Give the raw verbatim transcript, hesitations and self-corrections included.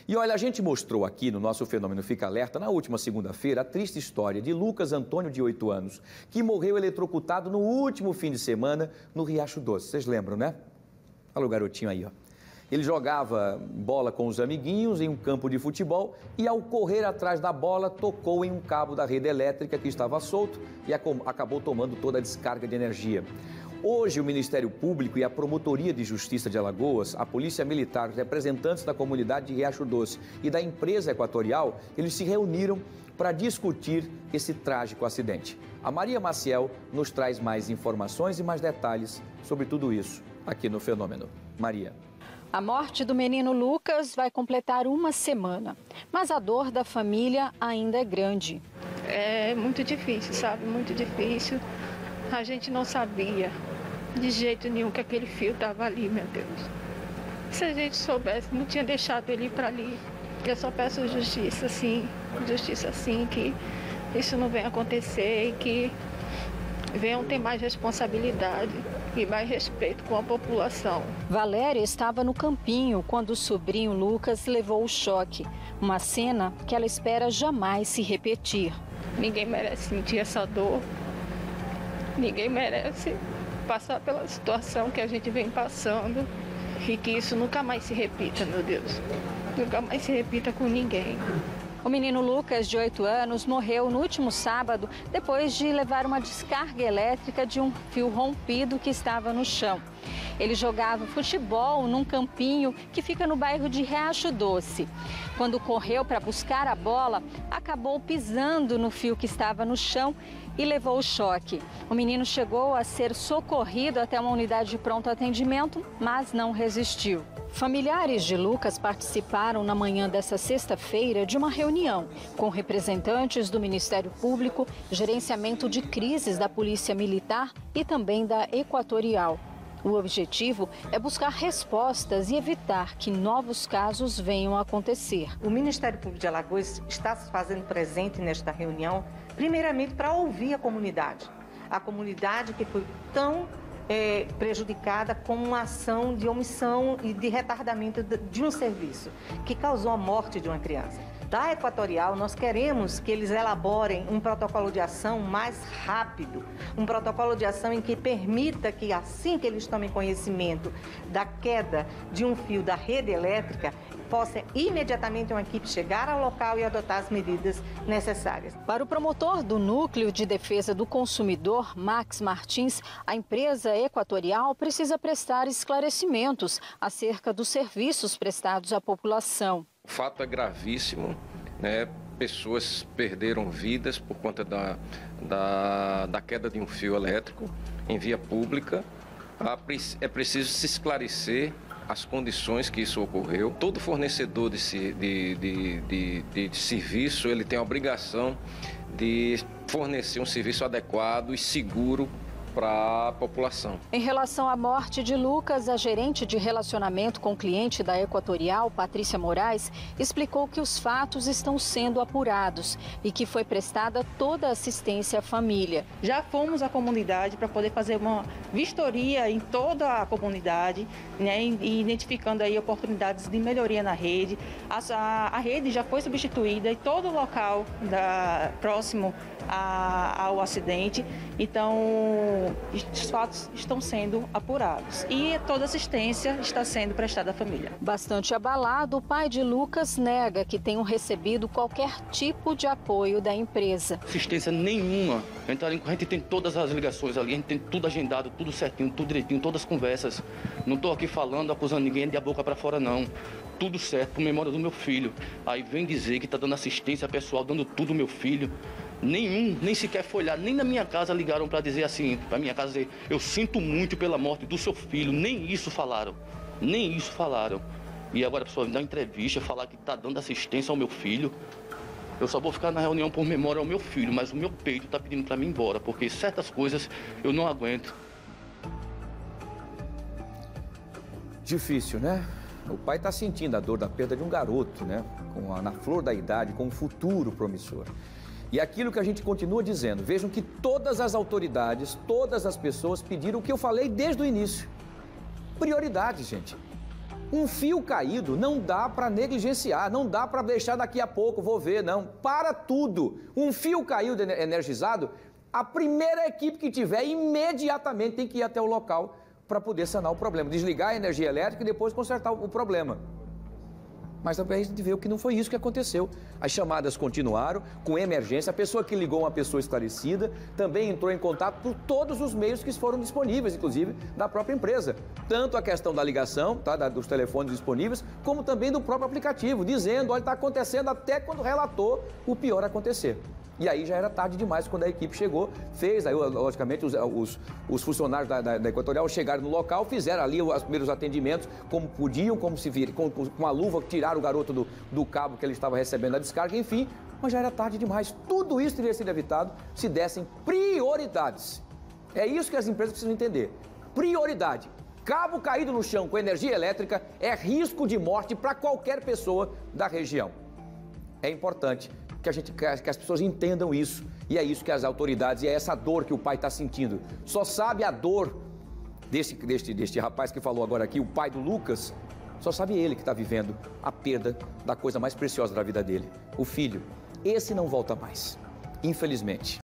E olha, a gente mostrou aqui no nosso Fenômeno Fica Alerta, na última segunda-feira, a triste história de Lucas Antônio, de oito anos, que morreu eletrocutado no último fim de semana no Riacho Doce. Vocês lembram, né? Olha o garotinho aí, ó. Ele jogava bola com os amiguinhos em um campo de futebol e, ao correr atrás da bola, tocou em um cabo da rede elétrica que estava solto e acabou tomando toda a descarga de energia. Hoje, o Ministério Público e a Promotoria de Justiça de Alagoas, a Polícia Militar, os representantes da comunidade de Riacho Doce e da empresa Equatorial, eles se reuniram para discutir esse trágico acidente. A Maria Maciel nos traz mais informações e mais detalhes sobre tudo isso aqui no Fenômeno. Maria. A morte do menino Lucas vai completar uma semana, mas a dor da família ainda é grande. É muito difícil, sabe? Muito difícil. A gente não sabia de jeito nenhum que aquele fio estava ali, meu Deus. Se a gente soubesse, não tinha deixado ele ir para ali. Eu só peço justiça, sim, justiça, sim, que isso não venha acontecer e que venham ter mais responsabilidade e mais respeito com a população. Valéria estava no campinho quando o sobrinho Lucas levou o choque. Uma cena que ela espera jamais se repetir. Ninguém merece sentir essa dor. Ninguém merece passar pela situação que a gente vem passando e que isso nunca mais se repita, meu Deus. Nunca mais se repita com ninguém. O menino Lucas, de oito anos, morreu no último sábado depois de levar uma descarga elétrica de um fio rompido que estava no chão. Ele jogava futebol num campinho que fica no bairro de Riacho Doce. Quando correu para buscar a bola, acabou pisando no fio que estava no chão e levou o choque. O menino chegou a ser socorrido até uma unidade de pronto atendimento, mas não resistiu. Familiares de Lucas participaram na manhã dessa sexta-feira de uma reunião com representantes do Ministério Público, gerenciamento de crises da Polícia Militar e também da Equatorial. O objetivo é buscar respostas e evitar que novos casos venham a acontecer. O Ministério Público de Alagoas está se fazendo presente nesta reunião, primeiramente para ouvir a comunidade. A comunidade que foi tão é, prejudicada com uma ação de omissão e de retardamento de um serviço, que causou a morte de uma criança. Da Equatorial, nós queremos que eles elaborem um protocolo de ação mais rápido, um protocolo de ação em que permita que, assim que eles tomem conhecimento da queda de um fio da rede elétrica, possa imediatamente uma equipe chegar ao local e adotar as medidas necessárias. Para o promotor do Núcleo de Defesa do Consumidor, Max Martins, a empresa Equatorial precisa prestar esclarecimentos acerca dos serviços prestados à população. O fato é gravíssimo, né? Pessoas perderam vidas por conta da, da, da queda de um fio elétrico em via pública. É preciso se esclarecer as condições que isso ocorreu. Todo fornecedor de, de, de, de, de, de serviço, ele tem a obrigação de fornecer um serviço adequado e seguro para a população. Em relação à morte de Lucas, a gerente de relacionamento com o cliente da Equatorial, Patrícia Moraes, explicou que os fatos estão sendo apurados e que foi prestada toda a assistência à família. Já fomos à comunidade para poder fazer uma vistoria em toda a comunidade, né, e identificando aí oportunidades de melhoria na rede. A, a, a rede já foi substituída em todo o local da, próximo a, ao acidente, então os fatos estão sendo apurados e toda assistência está sendo prestada à família. Bastante abalado, o pai de Lucas nega que tenham recebido qualquer tipo de apoio da empresa. Assistência nenhuma. Então, a gente tem todas as ligações ali, a gente tem tudo agendado, tudo certinho, tudo direitinho, todas as conversas. Não estou aqui falando, acusando ninguém de a boca para fora, não. Tudo certo, por memória do meu filho. Aí vem dizer que está dando assistência pessoal, dando tudo ao meu filho. Nenhum, nem sequer foi olhar, nem na minha casa ligaram para dizer assim, para minha casa dizer, eu sinto muito pela morte do seu filho, nem isso falaram, nem isso falaram. E agora a pessoa me dá uma entrevista, falar que está dando assistência ao meu filho, eu só vou ficar na reunião por memória ao meu filho, mas o meu peito está pedindo para mim ir embora, porque certas coisas eu não aguento. Difícil, né? O pai está sentindo a dor da perda de um garoto, né? Com a, na flor da idade, com um futuro promissor. E aquilo que a gente continua dizendo, vejam que todas as autoridades, todas as pessoas pediram o que eu falei desde o início. Prioridade, gente. Um fio caído não dá para negligenciar, não dá para deixar daqui a pouco, vou ver, não. Para tudo. Um fio caído energizado, a primeira equipe que tiver imediatamente tem que ir até o local para poder sanar o problema. Desligar a energia elétrica e depois consertar o problema. Mas também a gente vê que não foi isso que aconteceu. As chamadas continuaram, com emergência, a pessoa que ligou, uma pessoa esclarecida, também entrou em contato por todos os meios que foram disponíveis, inclusive da própria empresa. Tanto a questão da ligação, tá, da, dos telefones disponíveis, como também do próprio aplicativo, dizendo, olha, está acontecendo até quando relatou o pior acontecer. E aí já era tarde demais quando a equipe chegou, fez, aí logicamente os, os, os funcionários da, da, da Equatorial chegaram no local, fizeram ali os primeiros atendimentos como podiam, como se viram, com, com a luva, tiraram o garoto do, do cabo que ele estava recebendo a descarga, enfim, mas já era tarde demais. Tudo isso teria sido evitado se dessem prioridades. É isso que as empresas precisam entender. Prioridade. Cabo caído no chão com energia elétrica é risco de morte para qualquer pessoa da região. É importante que, a gente, que as pessoas entendam isso. E é isso que as autoridades, e é essa dor que o pai está sentindo. Só sabe a dor desse, deste, deste rapaz que falou agora aqui, o pai do Lucas, só sabe ele que está vivendo a perda da coisa mais preciosa da vida dele, o filho. Esse não volta mais, infelizmente.